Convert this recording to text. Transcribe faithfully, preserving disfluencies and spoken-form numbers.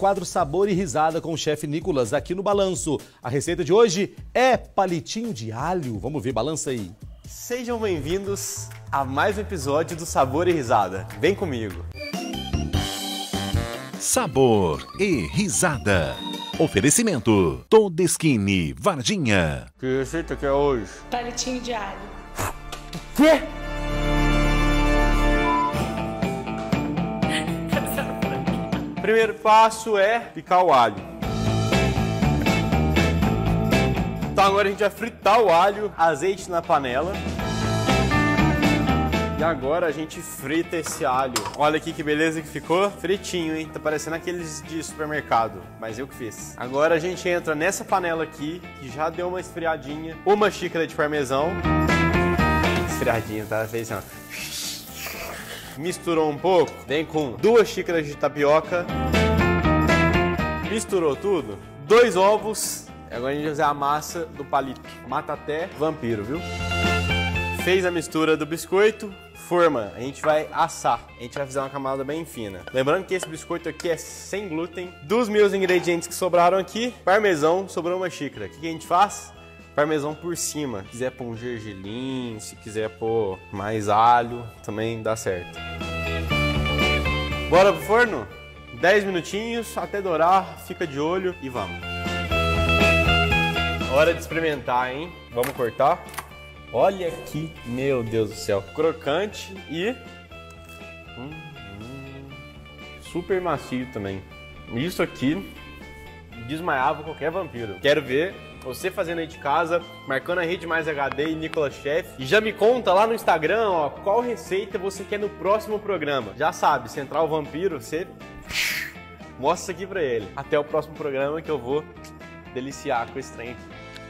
quadro Sabor e Risada com o chefe Nicolas aqui no Balanço. A receita de hoje é palitinho de alho. Vamos ver, balança aí. Sejam bem-vindos a mais um episódio do Sabor e Risada. Vem comigo. Sabor e Risada. Oferecimento Todeskine Varginha. Que receita que é hoje? Palitinho de alho. Quê? Primeiro passo é picar o alho. Então agora a gente vai fritar o alho, azeite na panela. E agora a gente frita esse alho. Olha aqui que beleza que ficou. Fritinho, hein? Tá parecendo aqueles de supermercado, mas eu que fiz. Agora a gente entra nessa panela aqui, que já deu uma esfriadinha. Uma xícara de parmesão. Esfriadinha, tá? Fez assim, ó. Misturou um pouco, vem com duas xícaras de tapioca. Misturou tudo. Dois ovos. Agora a gente vai usar a massa do palito. Mata até vampiro, viu? Fez a mistura do biscoito. Forma, a gente vai assar. A gente vai fazer uma camada bem fina. Lembrando que esse biscoito aqui é sem glúten. Dos meus ingredientes que sobraram aqui, parmesão, sobrou uma xícara. O que a gente faz? Parmesão por cima. Se quiser pôr um gergelim, se quiser pôr mais alho, também dá certo. Bora pro forno? dez minutinhos até dourar, fica de olho e vamos. Hora de experimentar, hein? Vamos cortar. Olha aqui, meu Deus do céu. Crocante e hum, hum, super macio também. Isso aqui desmaiava qualquer vampiro. Quero ver você fazendo aí de casa, marcando a Rede Mais H D e Nicolas Chef. E já me conta lá no Instagram, ó, qual receita você quer no próximo programa. Já sabe, se entrar o vampiro, você mostra aqui pra ele. Até o próximo programa que eu vou deliciar com esse trem.